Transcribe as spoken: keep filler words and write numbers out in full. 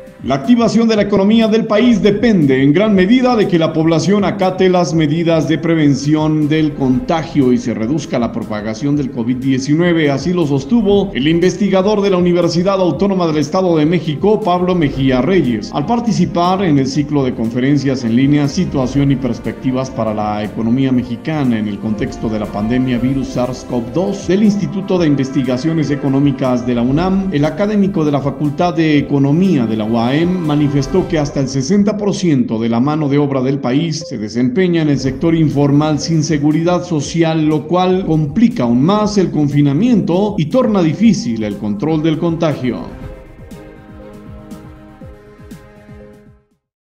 La activación de la economía del país depende en gran medida de que la población acate las medidas de prevención del contagio y se reduzca la propagación del COVID diecinueve. Así lo sostuvo el investigador de la Universidad Autónoma del Estado de México, Pablo Mejía Reyes, al participar en el ciclo de conferencias en línea Situación y perspectivas para la economía mexicana en el contexto de la pandemia virus SARS-CoV dos del Instituto de Investigaciones Económicas de la UNAM. El académico de la Facultad de Economía de la U A M manifestó que hasta el sesenta por ciento de la mano de obra del país se desempeña en el sector informal sin seguridad social, lo cual complica aún más el confinamiento y torna difícil el control del contagio.